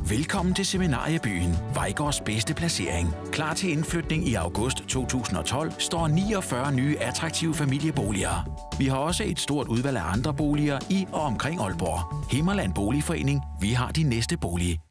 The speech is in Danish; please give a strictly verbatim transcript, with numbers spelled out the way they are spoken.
Velkommen til Seminariebyen, Vejgaards bedste placering. Klar til indflytning i august to tusind og tolv står niogfyrre nye attraktive familieboliger. Vi har også et stort udvalg af andre boliger i og omkring Aalborg. Himmerland Boligforening, vi har din næste bolig.